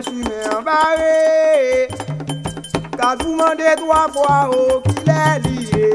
chemin barré. Car vous demandez 3 fois au qu'il est lié.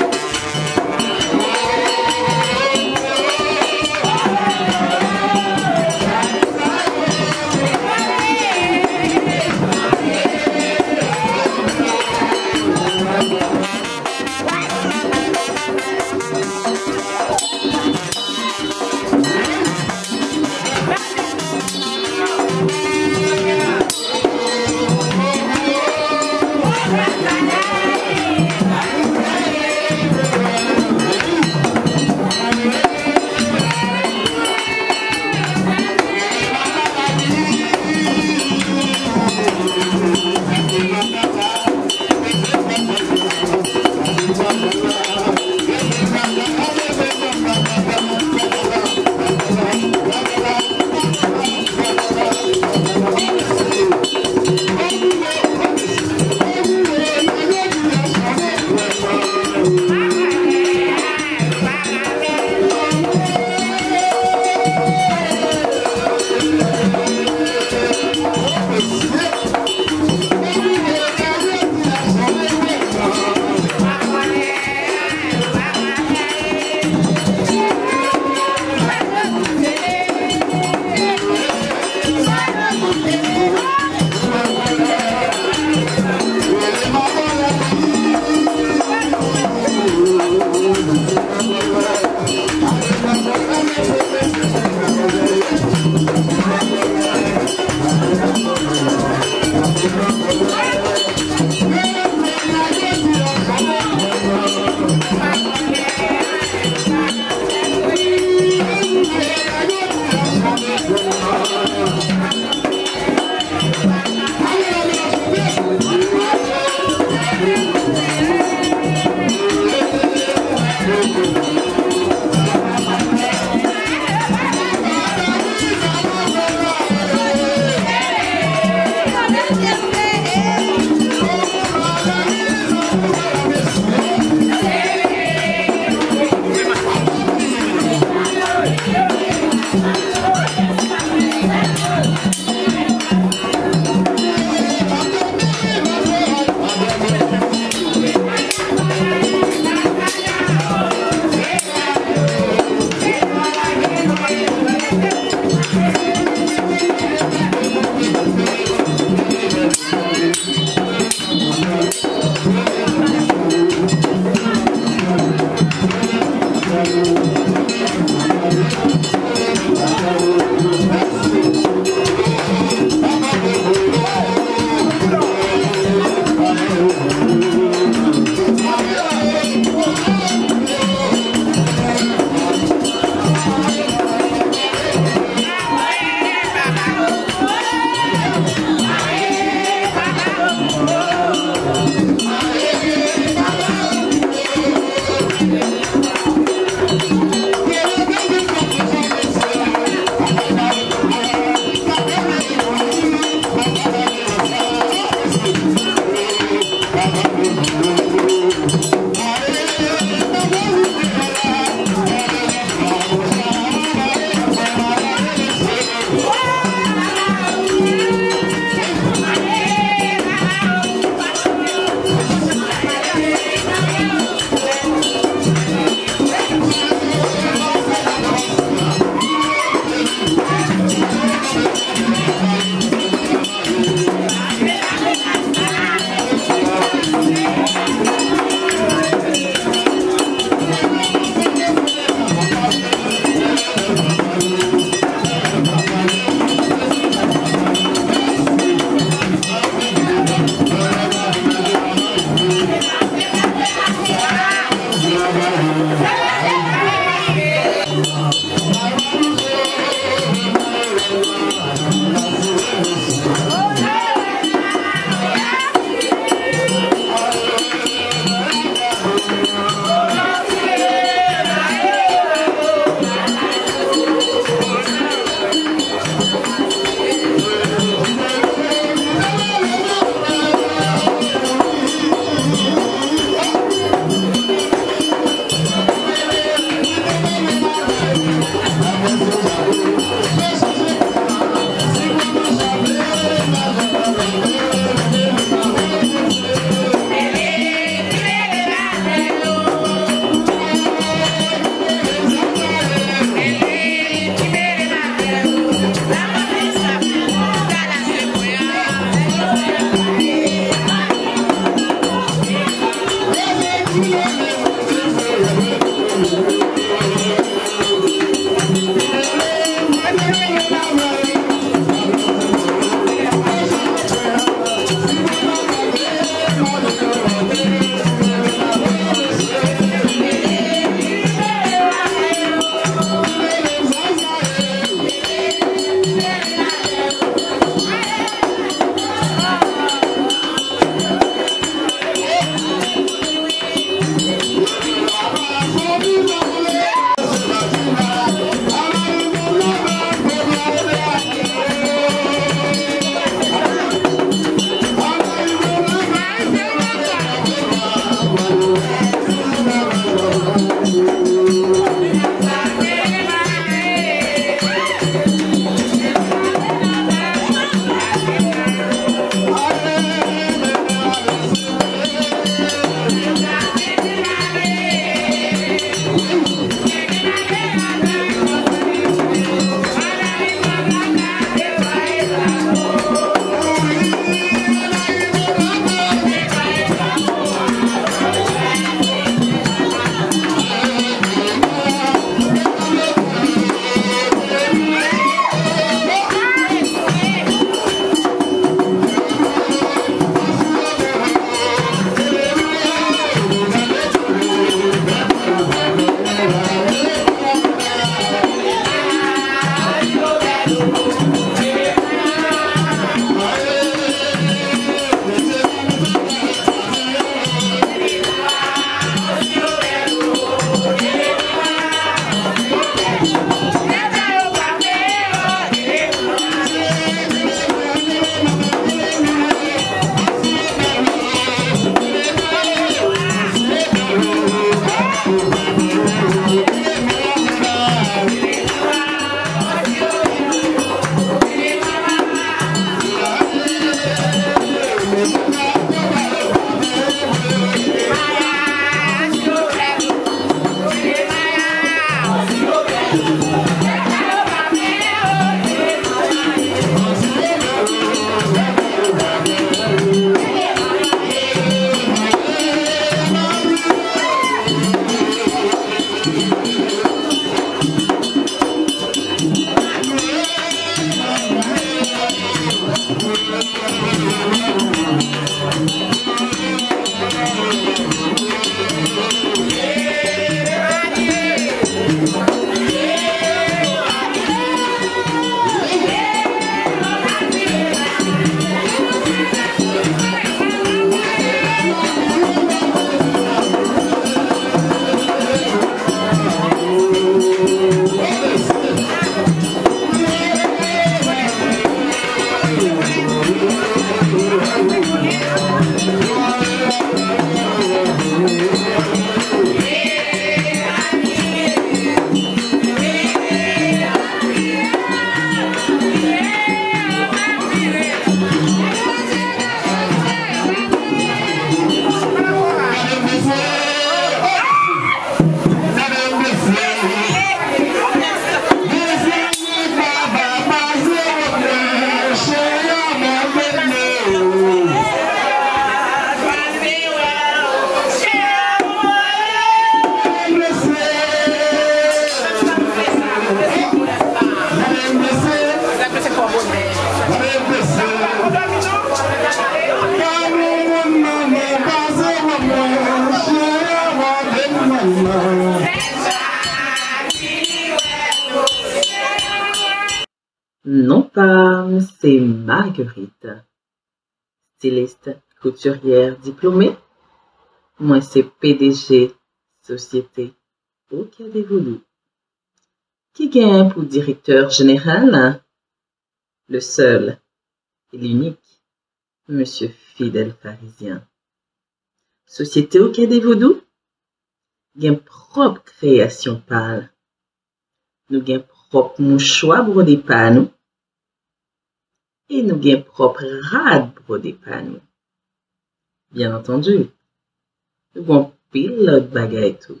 Non pas, c'est Marguerite, styliste, couturière diplômée. Moi, c'est PDG, société au Cadet Vaudou. Qui gagne pour directeur général? Le seul et l'unique, Monsieur Fidèle Pharisien. Société au Cadet Vaudou, gagne propre création pâle. Nous gagne propre mouchoir brodé par nous. Et nous gagne propre rad brodé par nous. Bien entendu, nous avons pile l'autre bagaille tout.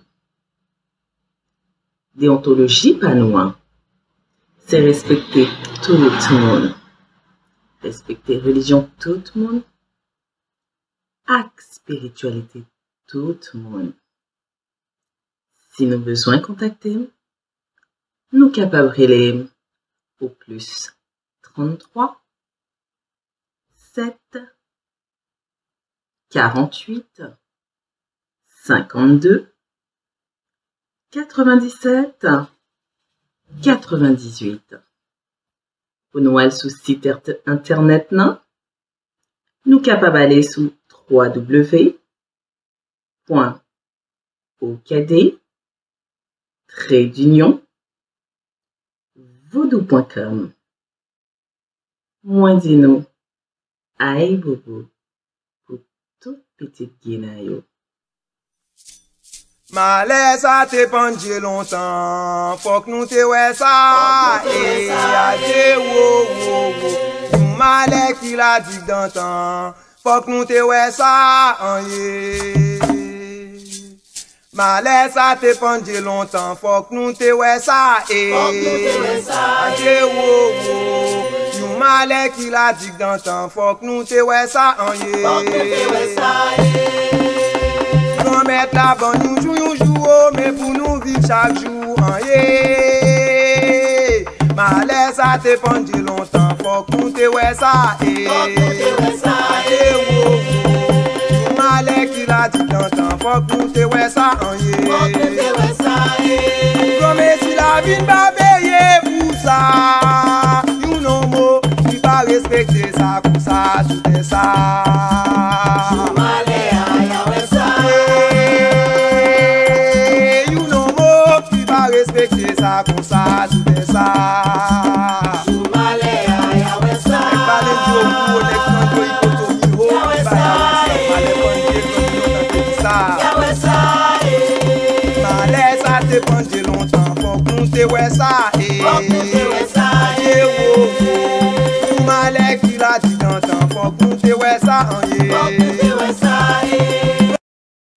Déontologie par nous, c'est respecter tout le monde. Respecter religion tout le monde. Acte spiritualité tout le monde. Si nous besoin contacter, nous capables de au plus 33 7 48 52 97 98. Pour nous aller sur site internet, nous capables d'aller sur www.ocad-vaudou.com. Moi dis-nous, aïe bobo, pour toute petite guinaille. Malais ça te pendé longtemps, faut que nous te ouais ça, et adé wo wo wo. Malais qui l'a dit d'antan, faut que nous te ouais ça, yé. Malais ça te pendé longtemps, faut que nous te ouais ça, et adé wo wo. Malais qui l'a dit d'antan, faut que nous te ouais ça, yé. Mettre la bonne nous joue, mais pour nous vivre chaque jour, yeah. Malais ça te pendé longtemps, faut qu'on te ouais ça, malais qui l'a dit longtemps, faut qu'on te ouais ça, comme si la vie n'a pas payé pour ça, you know mo, qui pas respecter ça, pour ça, tout ça. Respecter ça comme ça, tout est ça. Malais ça te pendé longtemps, faut qu'on te ouais ça. Malais qui l'a dit longtemps, faut qu'on te ouais ça.